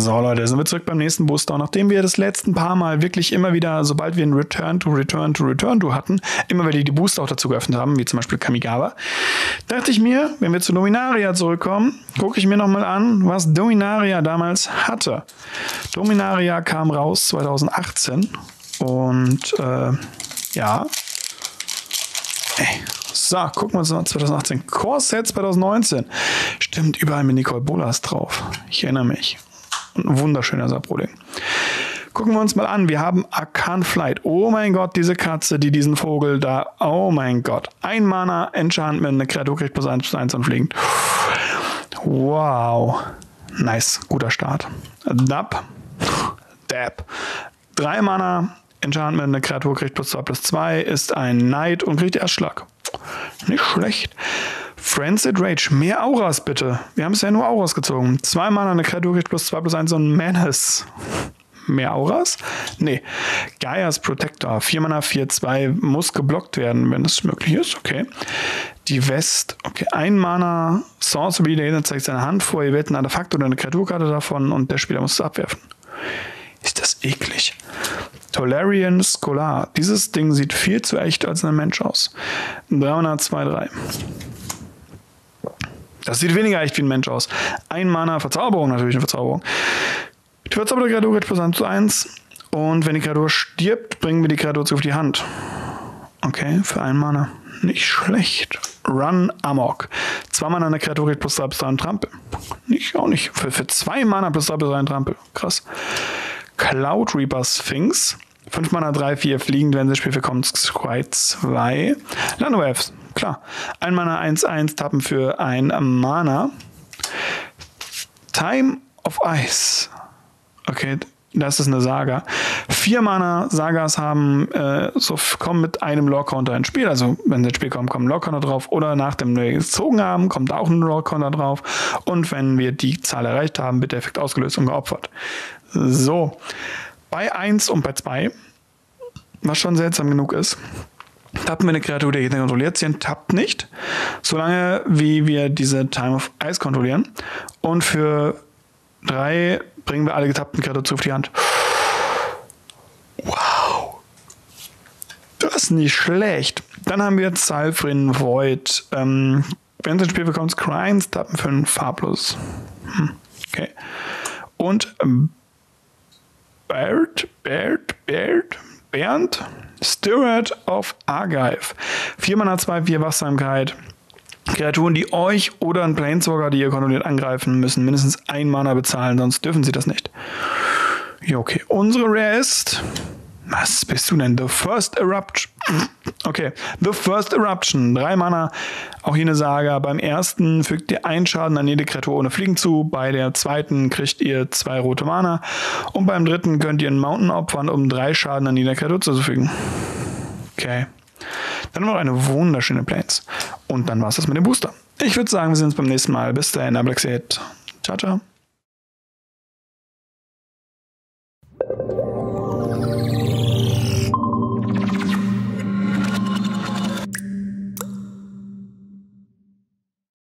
So Leute, sind wir zurück beim nächsten Booster. Und nachdem wir das letzten paar Mal wirklich immer wieder, sobald wir ein Return to hatten, immer wieder die Booster auch dazu geöffnet haben, wie zum Beispiel Kamigawa, dachte ich mir, wenn wir zu Dominaria zurückkommen, gucke ich mir nochmal an, was Dominaria damals hatte. Dominaria kam raus 2018 und ja. So, gucken wir uns mal 2018. Core Set 2019. Stimmt, überall mit Nicole Bolas drauf. Ich erinnere mich. Ein wunderschöner Saproding. Gucken wir uns mal an. Wir haben Arcan Flight. Oh mein Gott, diese Katze, die diesen Vogel da. Oh mein Gott. Ein Mana, Enchantment, eine Kreatur kriegt +1/+1 und fliegt. Wow. Nice, guter Start. Dab. 3 Mana, Enchantment, eine Kreatur kriegt +2/+2, ist ein Knight und kriegt Erstschlag. Nicht schlecht. Frenzied Rage. Mehr Auras bitte. Wir haben es ja nur Auras gezogen. 2 Mana, eine Kreatur kriegt +2/+1 und Menace. Mehr Auras? Nee. Gaia's Protector. 4 Mana, 4/2 muss geblockt werden, wenn es möglich ist. Okay. Die West. Okay. 1 Mana Sorcery. Der Gegner zeigt seine Hand vor. Ihr wählt ein Artefakt oder eine Kreaturkarte davon und der Spieler muss es abwerfen. Ist das eklig. Tolarian Scholar. Dieses Ding sieht viel zu echt als ein Mensch aus. 302/3. Das sieht weniger echt wie ein Mensch aus. 1 Mana Verzauberung, natürlich eine Verzauberung. Die verzauberte Kreatur kriegt +1/1. Und wenn die Kreatur stirbt, bringen wir die Kreatur zurück auf die Hand. Okay, für 1 Mana. Nicht schlecht. Run Amok. 2 Mana eine Kreatur kriegt +3/+3 und Trampel. Auch nicht. Für 2 Mana +3/+3 und Trampel. Krass. Cloud Reaper Sphinx. 5 Mana 3/4 fliegend, wenn sie Spiel bekommt, 2. Landwaves, klar. 1 Mana 1/1 tappen für 1 Mana. Time of Ice. Okay, das ist eine Saga. 4 Mana Sagas haben, kommen mit einem Lore-Counter ins Spiel. Also, wenn sie ins Spiel kommen, kommt ein Lore-Counter drauf. Oder nachdem wir gezogen haben, kommt auch ein Lore-Counter drauf. Und wenn wir die Zahl erreicht haben, wird der Effekt ausgelöst und geopfert. So. Bei 1 und bei 2, was schon seltsam genug ist, tappen wir eine Kreatur, der Gegner kontrolliert. Sie tappt nicht, solange wie wir diese Time of Ice kontrollieren. Und für 3 bringen wir alle getappten Kreaturen auf die Hand. Wow. Das ist nicht schlecht. Dann haben wir Zylfrin Void. Wenn es ins Spiel bekommt, Scryings, tappen für einen farblos. Okay. Und Bernd, Steward of Argive. 4 Mana 2/4 Wachsamkeit. Kreaturen, die euch oder einen Planeswalker, die ihr kontrolliert, angreifen, müssen mindestens 1 Mana bezahlen, sonst dürfen sie das nicht. Ja, okay. Unsere Rare ist... Was bist du denn? The First Eruption. Okay. The First Eruption. 3 Mana. Auch hier eine Saga. Beim ersten fügt ihr 1 Schaden an jede Kreatur ohne Fliegen zu. Bei der zweiten kriegt ihr 2 rote Mana. Und beim dritten könnt ihr einen Mountain opfern, um 3 Schaden an jeder Kreatur zuzufügen. Okay. Dann noch eine wunderschöne Plains. Und dann war es das mit dem Booster. Ich würde sagen, wir sehen uns beim nächsten Mal. Bis dahin, Ablaxet. Ciao, ciao.